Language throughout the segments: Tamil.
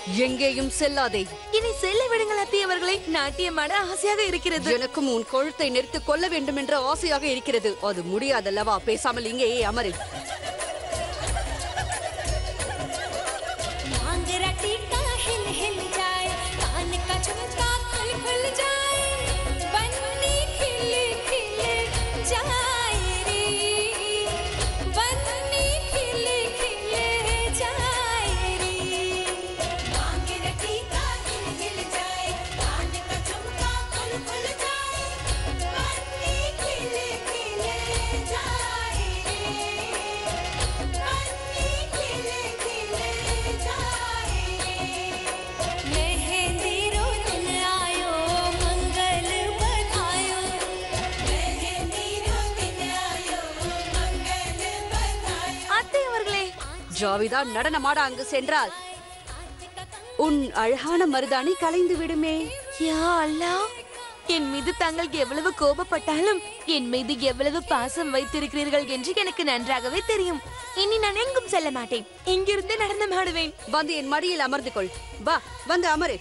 எங்கேயும் செல்லாதே. இனி செல்ல விடுங்கள் அத்தை அவர்களை. நாட்டியமாட ஆசையாக இருக்கிறது. எனக்கும் உன் கொழுத்தை நெரித்து கொள்ள வேண்டும் என்ற ஆசையாக இருக்கிறது. அது முடியாதல்லவா? பேசாமல் இங்கேயே அமரு. ஜாவிதா நடனமாட அங்கு சென்றால் உன் அழகான மருதாணி கலைந்து விடுமே. யா அல்லாஹ், என் மீது தாங்கள் எவ்வளவு கோபப்பட்டாலும் என் மீது எவ்வளவு பாசம் வைத்திருக்கிறீர்கள் என்று எனக்கு நன்றாகவே தெரியும். இனி நான் எங்கும் செல்ல மாட்டேன். இங்கிருந்து நடனமாடுவேன். வந்து என் மடியில் அமர்ந்து கொள். வா, வந்து அமரு.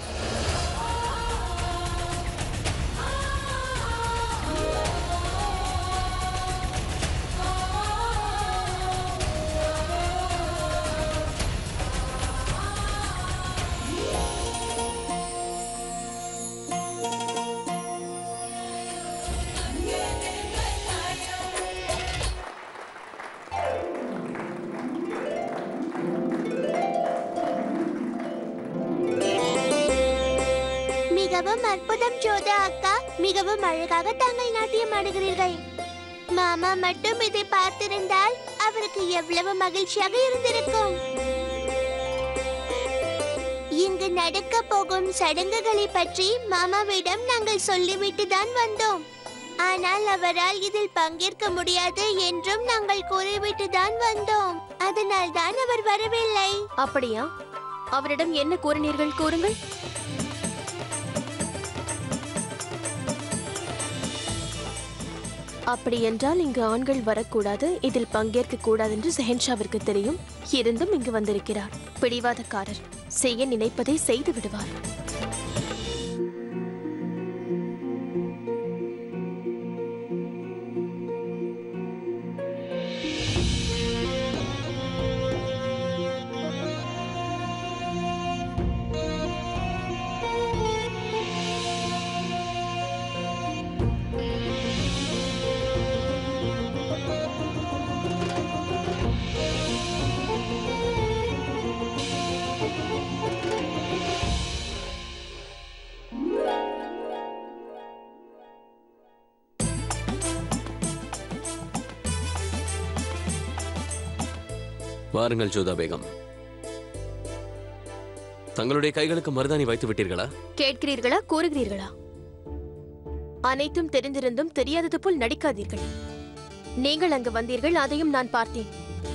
மிகவும் அற்புதம் ஜோதா அக்கா. மிகவும் அழகாக தாங்கள் நாட்டியம் ஆடுகிறீர்கள். மாமா மட்டும் இதை பார்த்திருந்தால் அவருக்கு எவ்வளவு மகிழ்ச்சியாக இருந்திருக்கும். இங்கு நடக்க போகும் சடங்குகளை பற்றி மாமாவிடம் நாங்கள் சொல்லிவிட்டு தான் வந்தோம். ஆனால் அவரால் இதில் பங்கேற்க முடியாது என்றும் நாங்கள் கூறிவிட்டு தான் வந்தோம். அதனால் தான் அவர் வரவில்லை. அப்படியா? அவரிடம் என்ன கூறினீர்கள்? கூறுங்கள். அப்படி என்றால் இங்கு ஆண்கள் வரக்கூடாது, இதில் பங்கேற்க கூடாது என்று ஷெஹன்ஷாவிற்கு தெரியும். இருந்தும் இங்கு வந்திருக்கிறார். பிடிவாதக்காரர். செய்ய நினைப்பதை செய்து விடுவார். வாருங்கள் ஜோதா பேகம். தங்களுடைய கைகளுக்கு மருதாணி வைத்து விட்டீர்களா? கேட்கிறீர்களா? கூறுகிறீர்களா? அனைத்தும் தெரிந்திருந்தும் தெரியாதது போல் நடிக்காதீர்கள். நீங்கள் அங்கு வந்தீர்கள், அதையும் நான் பார்த்தேன்.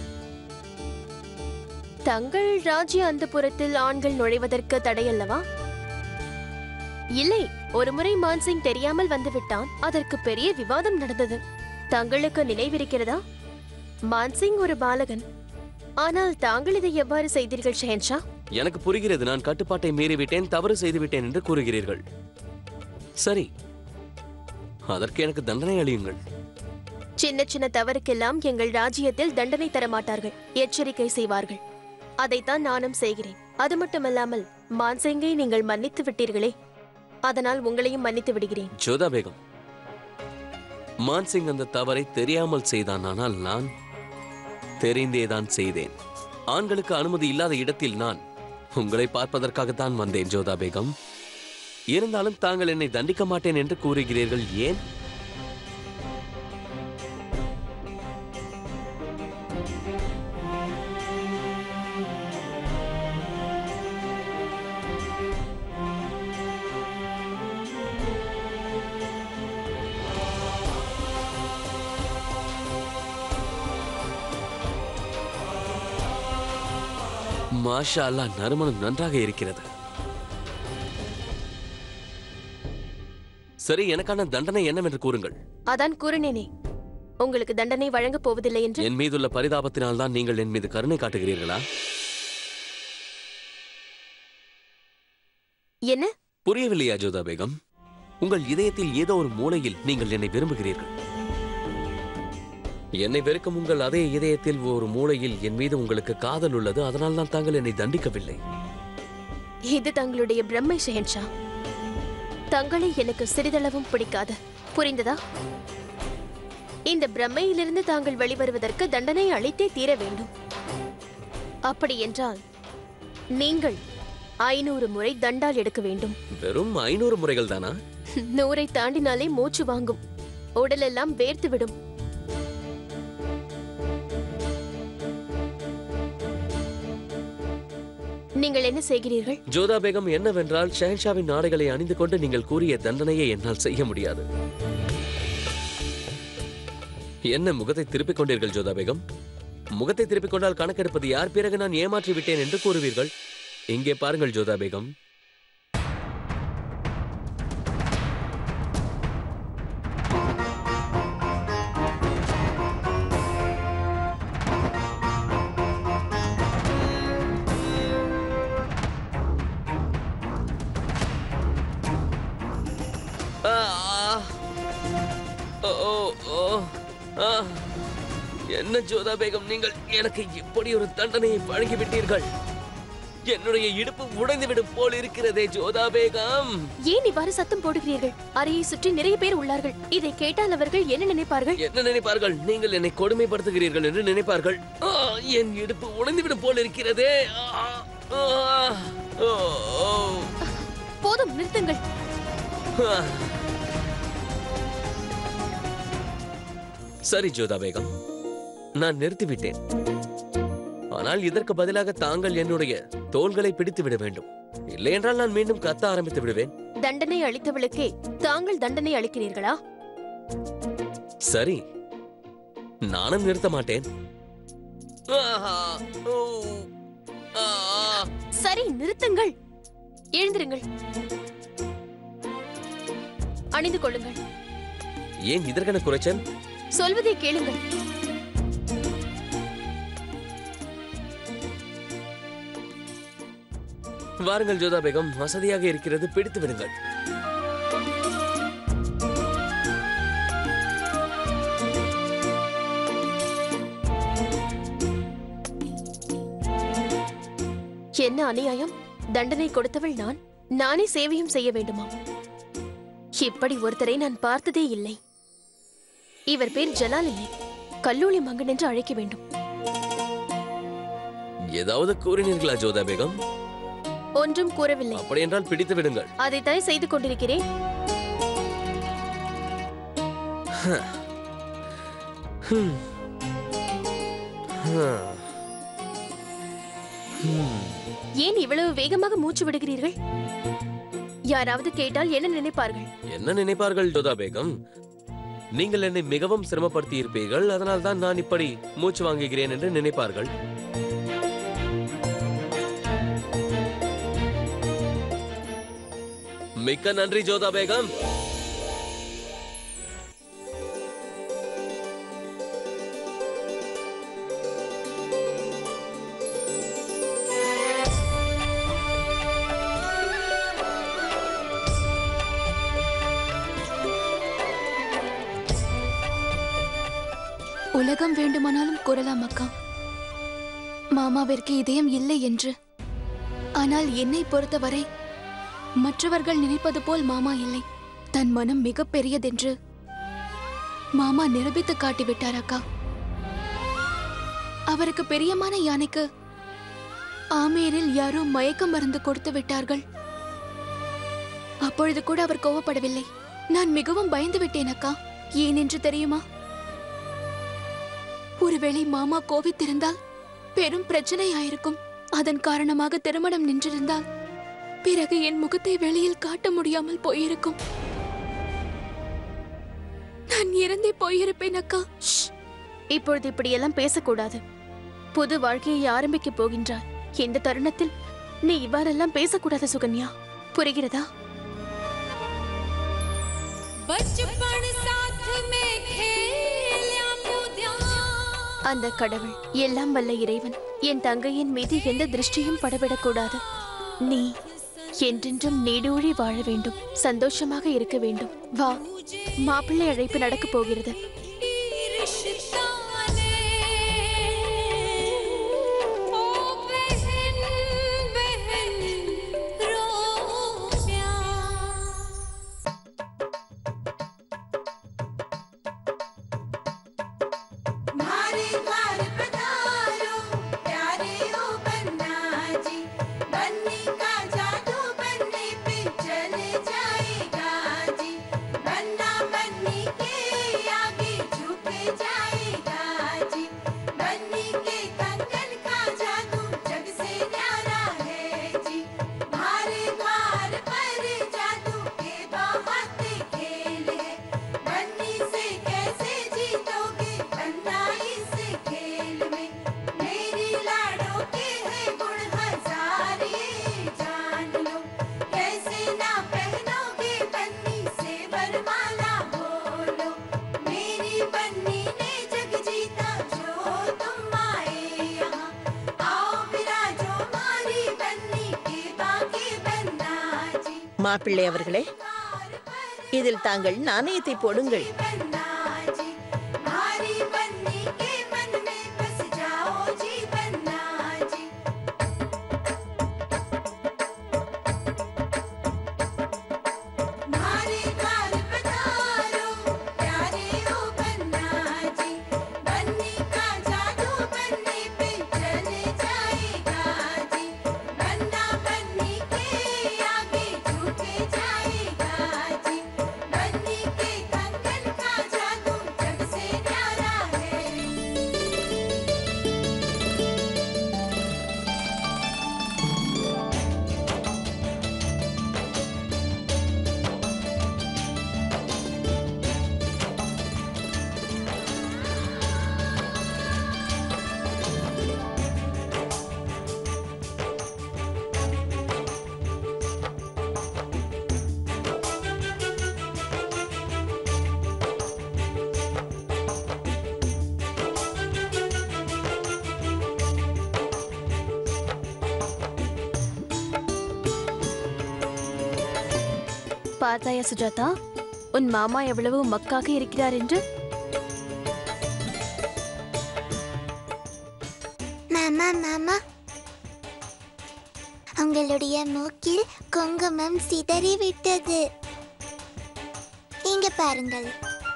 தங்கள் ராஜ்ய அந்தப்புறத்தில் ஆண்கள் நுழைவதற்கு தடையல்லவா? இல்லை, ஒருமுறை மான்சிங் தெரியாமல் வந்துவிட்டான். அதற்கு பெரிய விவாதம் நடந்தது. தங்களுக்கு நினைவிருக்கிறதா? மான்சிங் ஒரு பாலகன். ஆனால் தாங்கள் இதை எவ்வாறு செய்தீர்கள் ஷெஹன்ஷா? எனக்கு புரிகிறது. நான் கட்டுப்பாட்டை மீறிவிட்டேன், தவறு செய்துவிட்டேன் என்று கூறுகிறீர்கள். சரி, அதற்கு எனக்கு தண்டனை அளியுங்கள். சின்ன சின்ன தவறுக்கெல்லாம் எங்கள் ராஜ்யத்தில் தண்டனை தர மாட்டார்கள், எச்சரிக்கை செய்வார்கள். அதைத்தான் நானும் செய்கிறேன். அது மட்டுமல்லாமல் மான்சிங்கை நீங்கள் மன்னித்து விட்டீர்களே, அதனால் உங்களையும் மன்னித்து விடுகிறேன். ஜோதா பேகம், மான்சிங் அந்த தவறை தெரியாமல் செய்தான். ஆனால் நான் தெரிந்தேதான் செய்தேன். ஆண்களுக்கு அனுமதி இல்லாத இடத்தில் நான் உங்களை பார்ப்பதற்காகத்தான் வந்தேன் ஜோதா பேகம். இருந்தாலும் தாங்கள் என்னை தண்டிக்க மாட்டேன் என்று கூறுகிறீர்கள். ஏன்? மாஷா அல்லாஹ், நறுமணம் நன்றாக இருக்கிறது. சரி, எனக்கான தண்டனை என்னவென்று கூறுங்கள். அதான் கூறினேனே, உங்களுக்கு தண்டனை வழங்கப் போவதில்லை என்று. என் மீதுள்ள பரிதாபத்தினால் தான் நீங்கள் என் மீது கருணை காட்டுகிறீர்களா? என்ன? புரியவில்லையா ஜோதா பேகம்? உங்கள் இதயத்தில் ஏதோ ஒரு மூலையில் நீங்கள் என்னை விரும்புகிறீர்கள். என்னை வெறுக்கும் உங்கள் அதே இதயத்தில் ஒரு மூலையில் என் மீது உங்களுக்கு காதல் உள்ளது. அதனால் தான் தாங்கள் என்னை தண்டிக்கவில்லை. இது தங்களுடைய பிரம்மை ஷெஹன்ஷா. தங்களை எனக்கு சிறிதளவும் பிடிக்காது. புரிந்ததா? இந்த பிரம்மையிலிருந்து தாங்கள் வெளிவருவதற்கு தண்டனை அளித்தே தீர வேண்டும். அப்படி என்றால் நீங்கள் 500 முறை தண்டால் எடுக்க வேண்டும். வெறும் 500 முறைகள் தானா? 100 தாண்டினாலே மூச்சு வாங்கும், உடலெல்லாம் வேர்த்து விடும். நீங்கள் என்ன செய்கிறீர்கள்? ஜோதா பேகம், என்னவென்றால் ஷெஹன்ஷாவின் ஆடைகளை அணிந்து கொண்டு நீங்கள் கூறிய தண்டனையை என்னால் செய்ய முடியாது. என்ன முகத்தை திருப்பிக் கொண்டீர்கள் ஜோதா பேகம்? முகத்தை திருப்பிக் கொண்டால் கணக்கெடுப்பது யார்? பிறகு நான் ஏமாற்றி விட்டேன் என்று கூறுவீர்கள். இங்கே பாருங்கள் ஜோதா பேகம், என்ன ஜோதா பேகம், நீங்கள் எனக்கு இப்படி ஒரு தண்டனையை வழங்கிவிட்டீர்கள். என்னுடைய இடுப்பு உடைந்துவிடும் போல் இருக்கிறதே ஜோதா பேகம். ஏன் இவ்வாறு சத்தம் போடுகிறீர்கள்? அறையை சுற்றி நிறைய பேர் உள்ளார்கள். இதை கேட்டால் அவர்கள் என்ன நினைப்பார்கள்? என்ன நினைப்பார்கள்? நீங்கள் என்னை கொடுமைப்படுத்துகிறீர்கள் என்று நினைப்பார்கள். என் இடுப்பு உடைந்துவிடும் போல் இருக்கிறதே. போதும், நிறுத்துங்கள். சரி ஜோதா பேகம், நான் நிறுத்திவிட்டேன். ஆனால் இதற்கு பதிலாக தாங்கள் என்னுடைய தோள்களை பிடித்து விட வேண்டும். இல்லை என்றால் நான் மீண்டும் கத்த ஆரம்பித்து விடுவேன். தண்டனை அளித்தவளுக்கே தாங்கள் தண்டனை அளிக்கிறீர்களா? சரி, நானும் நிறுத்த மாட்டேன். சரி, நிறுத்துங்கள். எழுந்திருங்கள். அணிந்து கொள்ளுங்கள். ஏன் இதற்கென குறைச்சல்? சொல்வதை கேளுங்கள். வாருங்கள் ஜோதா பேகம், வசதியாக இருக்கிறது, பிடித்து விடுங்கள். என்ன அநியாயம்! தண்டனை கொடுத்தவள் நான், நானே சேவையும் செய்ய வேண்டுமா? இப்படி ஒருத்தரை நான் பார்த்ததே இல்லை. இவர் பேர் ஜலால் இல்லை, கல்லூலி மங்கன் என்று அழைக்க வேண்டும். ஏதாவது கூறினீர்களா ஜோதா பேகம்? ஒன்றும் கூறவில்லை. அப்படி என்றால் பிடித்து விடுங்கள். அதைத்தான் செய்து கொண்டிருக்கிறேன். ஏன் இவ்வளவு வேகமாக மூச்சு விடுகிறீர்கள்? யாராவது கேட்டால் என்ன நினைப்பார்கள்? என்ன நினைப்பார்கள் ஜோதா பேகம்? நீங்கள் என்னை மிகவும் சிரமப்படுத்தி இருப்பீர்கள், அதனால் தான் நான் இப்படி மூச்சு வாங்குகிறேன் என்று நினைப்பார்கள். மிக்க நன்றி ஜோதா பேகம். உலகம் வேண்டுமானாலும் கூறலாம் அக்கா, மாமாவிற்கு இதயம் இல்லை என்று. ஆனால் என்னை பொறுத்தவரை மற்றவர்கள் நினைப்பது போல் மாமா இல்லை. தன் மனம் மிக பெரியதென்று மாமா நிரூபித்து காட்டிவிட்டார் அக்கா. அவருக்கு பிரியமான யானைக்கு ஆமேரில் யாரோ மயக்க மருந்து கொடுத்து விட்டார்கள். அப்பொழுது கூட அவர் கோவப்படவில்லை. நான் மிகவும் பயந்து விட்டேன் அக்கா. ஏனென்று தெரியுமா? ஒருவேளை மாமா கோவித்திருந்தால் பெரும் பிரச்சனை ஆயிருக்கும். அதன் காரணமாக திருமணம் நின்றிருந்தால் பிறகு என் முகத்தை வெளியில் காட்ட முடியாமல் போயிருக்கும். நான் இறந்தே போயிருப்பேன் அக்கா. இப்பொழுது இப்படியெல்லாம் பேசக்கூடாது. புது வாழ்க்கையை ஆரம்பிக்க போகின்றாய். இந்த தருணத்தில் நீ இவ்வாறெல்லாம் பேசக்கூடாது சுகன்யா. புரிகிறதா? அந்த கடவுள், எல்லாம் வல்ல இறைவன் என் தங்கையின் மீது எந்த திருஷ்டியும் படவிடக்கூடாது. நீ என்றென்றும் நீடூழி வாழ வேண்டும், சந்தோஷமாக இருக்க வேண்டும். வா, மாப்பிள்ளை அழைப்பு நடக்கப் போகிறது. மாப்பிள்ளை அவர்களே, இதில் தாங்கள் நாணயத்தை போடுங்கள். பார்த்தாயா சுஜாதா, உன் மாமா எவ்வளவு மக்காக இருக்கிறார் என்று? மாமா மாமா, உங்களுடைய மூக்கில் குங்குமம் சிதறிவிட்டது. இங்க பாருங்கள்.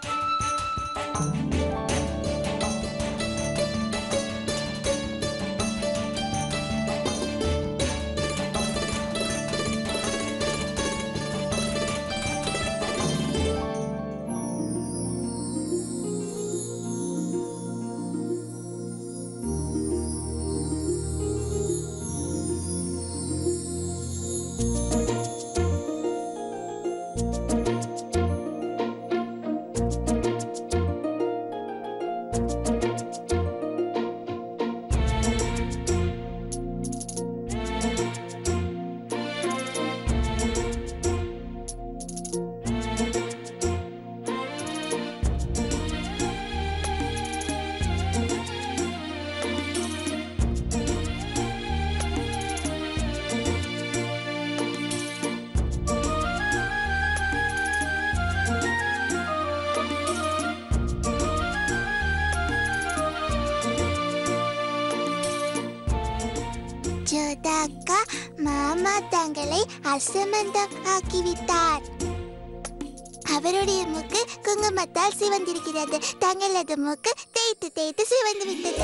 ஜோதா அக்கா, மாமா தங்களை அசமந்தம் ஆக்கிவிட்டார். அவருடைய மூக்கு குங்குமத்தால் சிவந்திருக்கிறது. தங்களது மூக்கு தேய்த்து தேய்த்து சிவந்து விட்டது.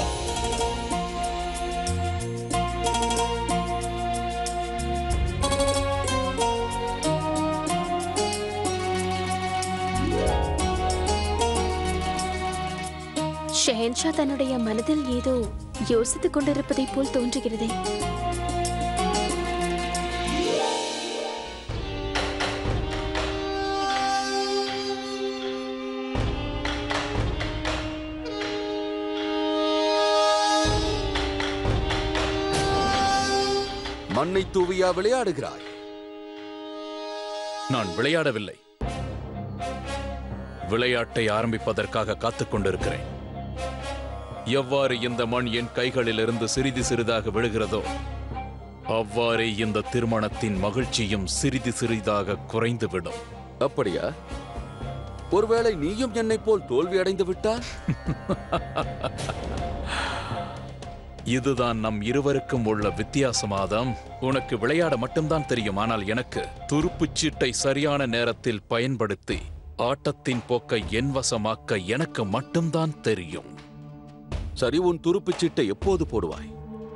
ஷெஹன்ஷா தன்னுடைய மனதில் ஏதோ யோசித்துக் கொண்டிருப்பதைப் போல் தோன்றுகிறதே. மண்ணை தூவியா விளையாடுகிறாய்? நான் விளையாடவில்லை. விளையாட்டை ஆரம்பிப்பதற்காக காத்துக் கொண்டிருக்கிறேன். எவ்வாறு இந்த மண் என் கைகளிலிருந்து சிறிது சிறிதாக விழுகிறதோ அவ்வாறே இந்த திருமணத்தின் மகிழ்ச்சியும் சிறிது சிறிதாக குறைந்துவிடும். அப்படியா? ஒருவேளை நீயும் என்னை போல் தோல்வி அடைந்து விட்டால்? இதுதான் நம் இருவருக்கும் உள்ள வித்தியாசமாதம். உனக்கு விளையாட மட்டும்தான் தெரியும், ஆனால் எனக்கு துருப்புச் சீட்டை சரியான நேரத்தில் பயன்படுத்தி ஆட்டத்தின் போக்கை என் வசமாக்க எனக்கு மட்டும்தான் தெரியும். சரி, உன் துருப்புச் சீட்டை எப்போது போடுவாய்?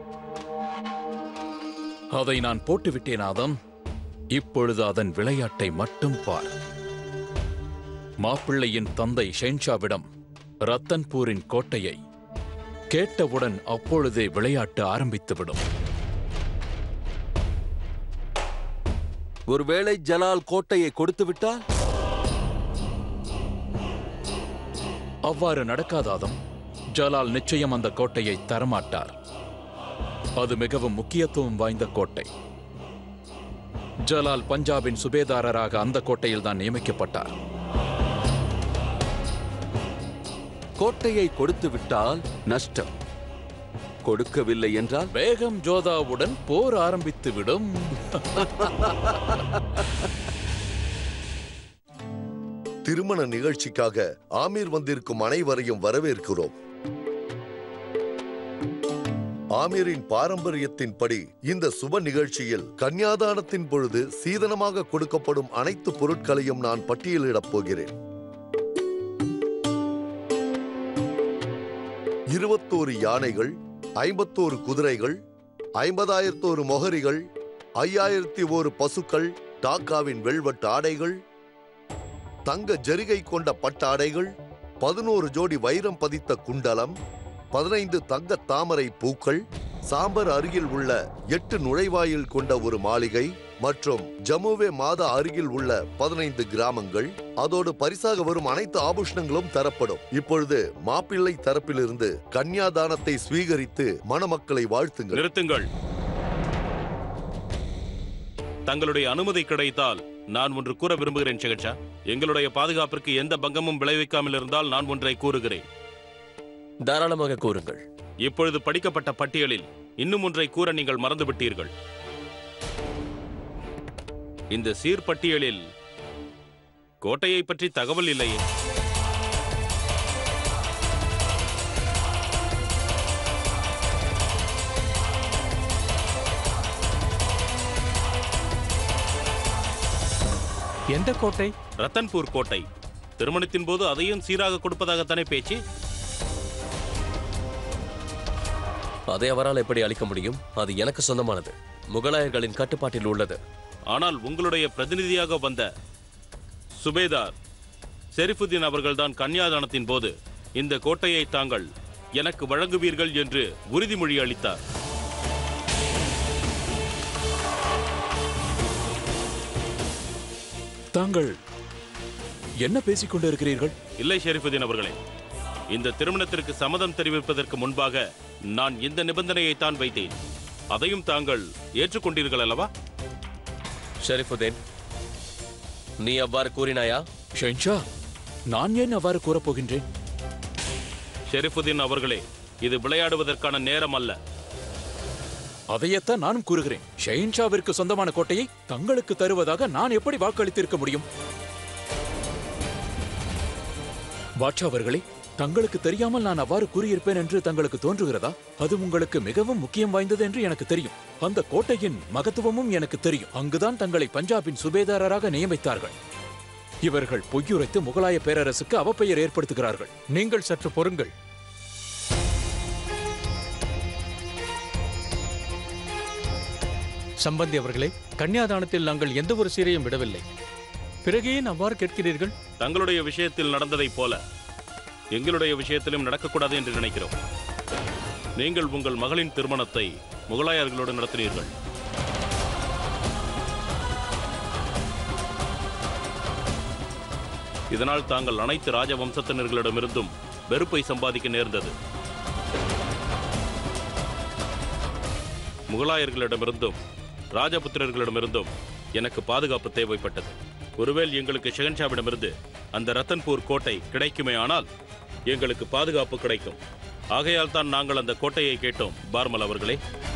அதை நான் போட்டுவிட்டேன் ஆதம். இப்பொழுது அதன் விளையாட்டை மட்டும் பார். மாப்பிள்ளையின் தந்தை ஷென்ஷாவிடம் ரத்தன்பூரின் கோட்டையை கேட்டவுடன் அப்பொழுதே விளையாட்டு ஆரம்பித்துவிடும். ஒருவேளை ஜலால் கோட்டையை கொடுத்து விட்டால்? அவ்வாறு நடக்காதாதம். ஜலால் நிச்சயம் அந்த கோட்டையை தரமாட்டார். அது மிகவும் முக்கியத்துவம் வாய்ந்த கோட்டை. ஜலால் பஞ்சாபின் சுபேதாரராக அந்த கோட்டையில் தான் நியமிக்கப்பட்டார். கோட்டையை கொடுத்து விட்டால் நஷ்டம், கொடுக்கவில்லை என்றால் பேகம் ஜோதாவுடன் போர் ஆரம்பித்துவிடும். திருமண நிகழ்ச்சிக்காக ஆமீர் வந்திருக்கும் அனைவரையும் வரவேற்கிறோம். ஆமீரின் பாரம்பரியத்தின்படி இந்த சுப நிகழ்ச்சியில் கன்னியாதானத்தின் பொழுது சீதனமாக கொடுக்கப்படும் அனைத்து பொருட்களையும் நான் பட்டியலிடப் போகிறேன். 21 யானைகள், 51 குதிரைகள், 50,000 மொஹரிகள், 5,001 பசுக்கள், டாக்காவின் வெல்வெட் ஆடைகள், தங்க ஜரிகை கொண்ட பட்டாடைகள், 11 ஜோடி வைரம் பதித்த குண்டலம், 15 தங்க தாமரை பூக்கள், சாம்பர் அருகில் உள்ள 8 நுழைவாயில் கொண்ட ஒரு மாளிகை மற்றும் ஜம்முவே மாதா அருகில் உள்ள 15 கிராமங்கள், அதோடு பரிசாக வரும் அனைத்து ஆபூஷணங்களும் தரப்படும். இப்பொழுது மாப்பிள்ளை தரப்பிலிருந்து கன்னியாதானத்தை ஸ்வீகரித்து மணமக்களை வாழ்த்துங்கள். நிறுத்துங்கள். தங்களுடைய அனுமதி கிடைத்தால் நான் ஒன்று கூற விரும்புகிறேன் ஷெகன்ஷா. எங்களுடைய பாதுகாப்பிற்கு எந்த பங்கமும் விளைவிக்காமல் இருந்தால் நான் ஒன்றை கூறுகிறேன். தாராளமாக கூறுங்கள். இப்பொழுது படிக்கப்பட்ட பட்டியலில் இன்னும் ஒன்றை கூற நீங்கள் மறந்துவிட்டீர்கள். இந்த சீர்பட்டியலில் கோட்டையை பற்றி தகவல் இல்லையே. எந்த கோட்டை? ரத்தன்பூர் கோட்டை. திருமணத்தின் போது அதையும் சீராக கொடுப்பதாகத்தானே பேச்சு. அதை அவரால் எப்படி அளிக்க முடியும்? அது எனக்கு சொந்தமானது, முகலாயர்களின் கட்டுப்பாட்டில் உள்ளது. ஆனால் உங்களுடைய பிரதிநிதியாக வந்த சுபேதார் ஷெரீஃபுதீன் அவர்கள்தான் கன்னியாதானத்தின் போது இந்த கோட்டையை தாங்கள் எனக்கு வழங்குவீர்கள் என்று உறுதிமொழி அளித்தார். தாங்கள் என்ன பேசிக் கொண்டிருக்கிறீர்கள்? இல்லை ஷெரீஃபுதீன் அவர்களே, இந்த திருமணத்திற்கு சம்மதம் தெரிவிப்பதற்கு முன்பாக நான் இந்த நிபந்தனையை தான் வைத்தேன். அதையும் தாங்கள் ஏற்றுக்கொண்டீர்கள் அல்லவா? ஷெரீஃபுதீன், நீ அவ்வாறு கூறினாயா? ஷென்ஷா, நான் ஏன் அவ்வாறு கூறப்போகின்றேன்? ஷெரீஃபுதீன் அவர்களே, இது விளையாடுவதற்கான நேரம் அல்ல. அதையத்தான் நானும் கூறுகிறேன். ஷென்ஷாவிற்கு சொந்தமான கோட்டையை தங்களுக்கு தருவதாக நான் எப்படி வாக்களித்திருக்க முடியும்? பாட்ஷா அவர்களே, தங்களுக்கு தெரியாமல் நான் அவ்வாறு கூறியிருப்பேன் என்று தங்களுக்கு தோன்றுகிறதா? அது உங்களுக்கு மிகவும் முக்கியம் வாய்ந்தது என்று எனக்கு தெரியும். அந்த கோட்டையின் மகத்துவமும் எனக்கு தெரியும். அங்குதான் தங்களை பஞ்சாபின் சுபேதாரராக நியமித்தார்கள். இவர்கள் பொய்யுரைத்து முகலாய பேரரசுக்கு அவப்பெயர் ஏற்படுத்துகிறார்கள். நீங்கள் சற்று பொறுங்கள். சம்பந்தி அவர்களே, கன்னியாதானத்தில் நாங்கள் எந்த ஒரு சீரையும் விடவில்லை. பிறகு ஏன் அவ்வாறு கேட்கிறீர்கள்? தங்களுடைய விஷயத்தில் நடந்ததைப் போல எங்களுடைய விஷயத்திலும் நடக்கக்கூடாது என்று நினைக்கிறோம். நீங்கள் உங்கள் மகளின் திருமணத்தை முகலாயர்களோடு நடத்தினீர்கள். இதனால் தாங்கள் அனைத்து ராஜவம்சத்தினர்களிடமிருந்தும் வெறுப்பை சம்பாதிக்க நேர்ந்தது. முகலாயர்களிடமிருந்தும் ராஜபுத்திரர்களிடமிருந்தும் எனக்கு பாதுகாப்பு தேவைப்பட்டது. ஒருவேளை எங்களுக்கு ஷெகன்ஷாவிடமிருந்து அந்த ரத்தன்பூர் கோட்டை கிடைக்குமே ஆனால் எங்களுக்கு பாதுகாப்பு கிடைக்கும். ஆகையால் தான் நாங்கள் அந்த கோட்டையை கேட்டோம் பார்மல் அவர்களே.